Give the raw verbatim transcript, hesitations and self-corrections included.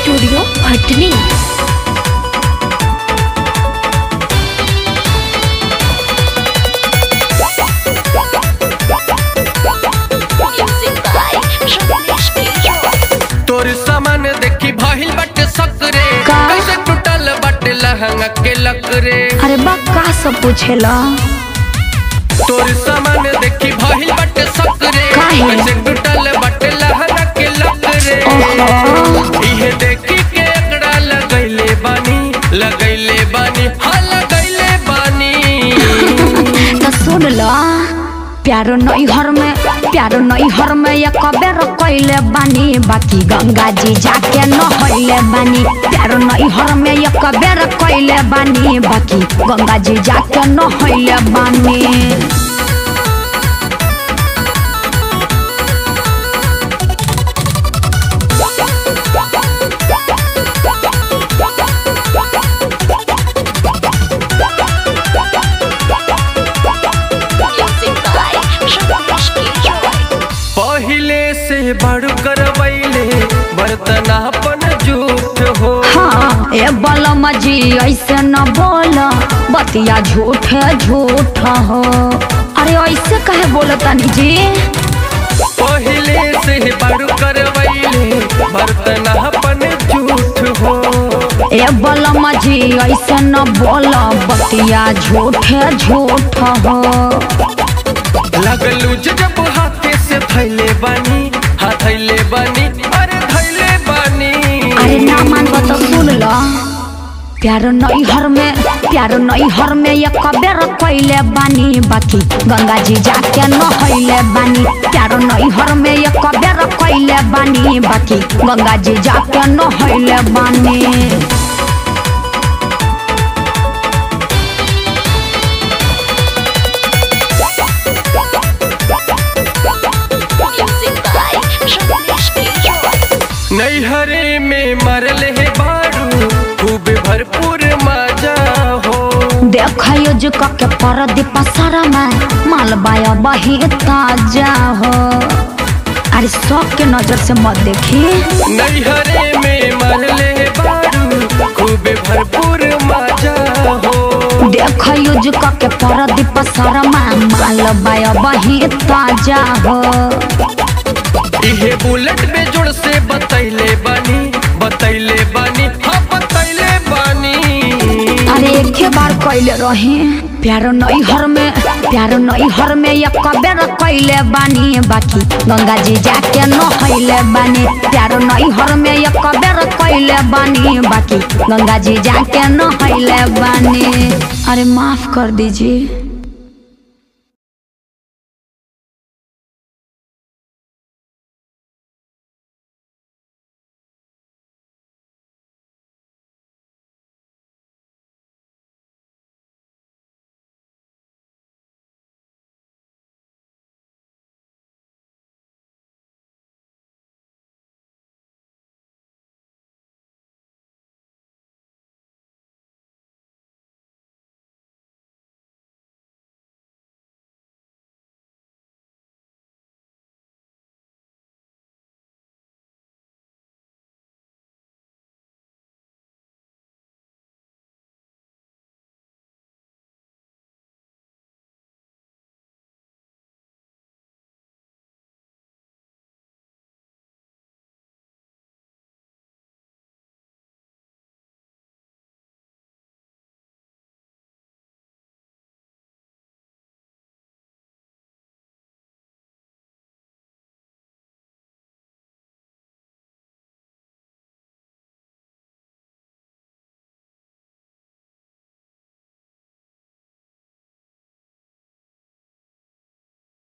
Studio Bhatni. तोर सामान देखी भाहिल बटे सकरे कैसे टूटल बटे लहंगा के लकरे। अरे बा का सब पूछेला। तोर सामान देखी भाहिल बटे सकरे कैसे टूटल बटे लहंगा के लकरे। इहे देखी के एकड़ा लगैले बानी लगैले बानी हाँ लगैले बानी। तो सुन लो प्यारो नई हर में प्यारो नई हर में ये कबेर कैले बानी बाकी गंगा जी जाके नहैले बानी। प्यारो नई हर में ये कबेर कैले बानी बाकी गंगा जी जाके नहैले बानी। पहिले से बड़ करवैले बर्तनापन झूठ हो। हाँ ए बलम जी ऐसे न बोल बतिया झूठ झूठ हो। अरे ऐसे कहे बोलतनी जी। पहिले से बड़ करवैले बर्तनापन झूठ हो। ए बलम जी ऐसे न बोल बतिया झूठ झूठ हो। लगलू जब हाथे से थैले बानी हाँ थैले बानी अरे थैले बानी। अरे ना मानबो तो सुन लो प्यारो नई हर में प्यारो नई हर में ये कबेर कैले बानी बाकी गंगा जी जाके नहैले बानी। प्यारो नई हर में ये कबेर कैले बानी बाकी गंगा जी जाके नहैले बानी। नैहरे में मरल है बारू खूब भरपूर मजा हो। देखियो जो के परदीप सारा में मालबाया बही ताजा हो। अरे सब के नजर से मत देखी। नैहरे में मरल है बारू खूब भरपूर मजा हो। देखियो जो के परदीप सारा में मालबाया बही ताजा हो। इहे बुलेट में जोड़ से बतैले बानी बतैले बानी हाँ बतैले बानी। अरे एक बार कैले रही प्यारो नई हर में प्यारो नई हर में ये कबेर कैले बानी बाकी गंगा जी जाके नहैले बानी। प्यारो नई हर में ये कबेर कैले बानी बाकी गंगा जी जाके नहैले बानी। अरे माफ कर दीजिए।